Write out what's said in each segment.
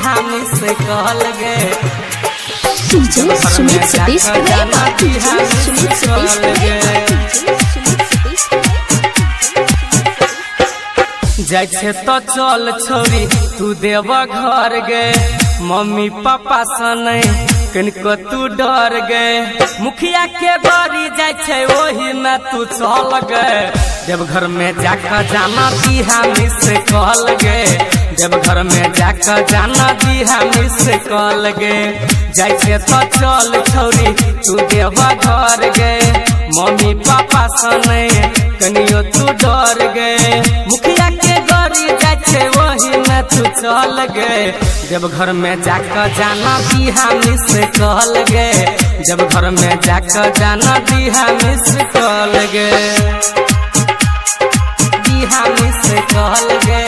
बिहान से कहल गे डीजे सुमित सतीश जाना बिहान से कहल गे जाय छे तो चल छोरी तू देव घर गे मम्मी पापा सने कनिको तू डर गे मुखिया के गरी जाय छे ओही में तू चल गे देवघर में जाकर जाना बिहान से कहल गे देवघर में जाकर जाना बिहान से कहल गे जाय छे तो चल छोरी तू देव घर गे मम्मी पापा सने कनियो तू डर गे मुखिया के गरी जाय छे वही में तू चल गे देवघर में जाकर जाना बिहान से कहल गे देवघर में जाकर जाना बिहान से कहल गे बिहान से कहल गे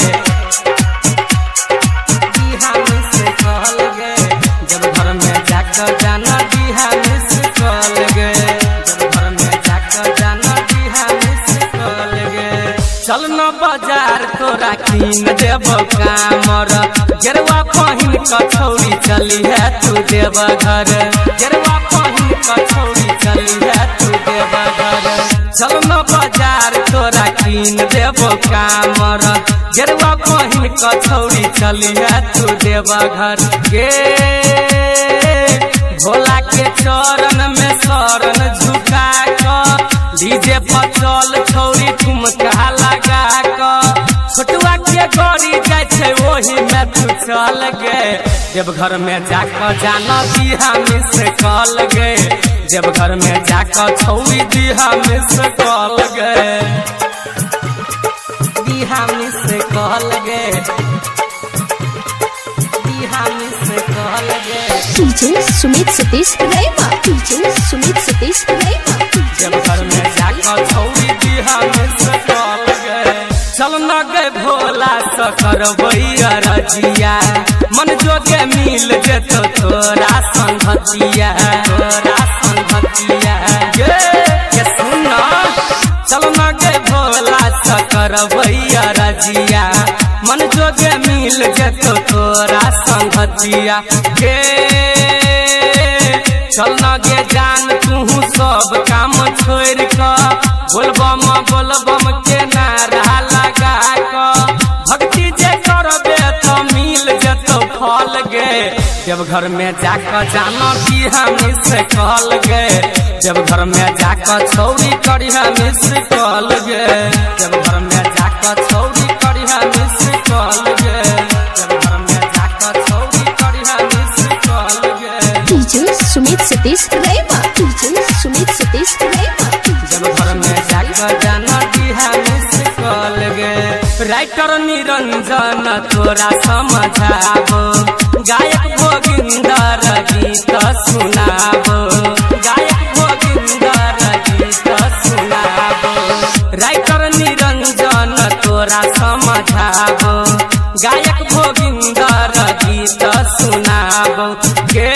बिहान से कहल गे देवघर में जाकर जाना बिहान से कहल गे देवघर में जाकर जाना बिहान से कहल गे चल न बाजार तोरा कीन देबो कामर गेरुआ पहिन कछौरी चली है तू देवघर गेरुआ पहिन कछौरी चली है तू देवघर चल न बाजार तोरा कीन देबो कामर गेरुआ पहिन कछौरी चली है तू देवघर गे भोला के चरण में शरण झुका कर डीजे पर चल छौरी ठुमका लगा कर छोटुआ के गड़ी जाय छे वही में तू चल गे देवघर में जाकर जाना बिहान से कहल गे देवघर में जाकर छौरी बिहान से कहल गे बिहान से कहल गे बिहान से कहल गे डीजे सुमित सतीश रेमा डीजे सुमित सतीश रेमा देवघर में जाकर छौरी बिहान से कहल गे चल न गे भोला सकर भैया रजिया मन जोगे मिल जेतो तोरा संगतिया ये सुन चल न गे भोला सकर भैया रजिया मन जोगे मिल जेतो तोरा संगतिया गे चल न गे जान तू सब काम छोड़ कर बोलबम के नारा लगा कर भक्ति जे करबे तो मिल जेतो फल गे देवघर में जाकर जाना बिहान से कहल गे देवघर में जाकर छौरी करिहा मिस कहल गे देवघर में जाकर छौरी करिहा मिस कहल गे देवघर में जाकर छौरी करिहा मिस कहल गे डीजे सुमित सतीश रेमा डीजे सुमित सतीश रेमा देवघर में जाकर जाना बिहान से कहल गे राइटर निरंजन तोरा समझाबो गायक भोगिंदर गीत सुनाबो गायक भोगिंदर गीत सुनाबो राइटर निरंजन तोरा समझाबो गायक भोगिंदर गीत सुनाबो गे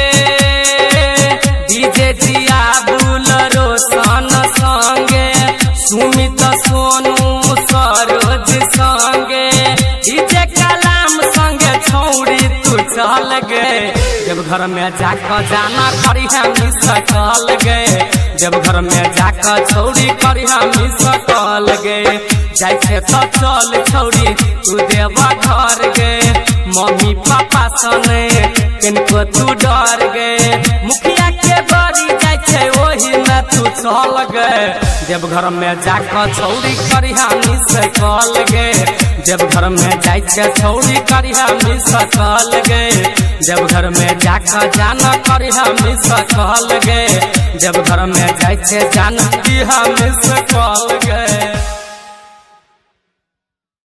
डीजे जिया बुल रोशन संगे सुमित सोनू सरोज संगे डीजे कलाम संगे छौरी तू चल गे देवघर में जाकर जाना करिहा मिस कहल गे देवघर में जाकर छौरी करिहा मिस कहल गे जाय छे तो चल छौरी तू देवघर गे मम्मी पापा सने कनिको तू डर गे मुखिया के गरी जाय छे ओही में तू चल गे देवघर में जाकर छौरी करिहा मिस कहल गे देवघर में जाय छे छौरी करिहा मिस कहल गे देवघर में जाकर जाना करिहा मिस कहल गे देवघर में जाय छे जाना बिहान मिस कहल गे।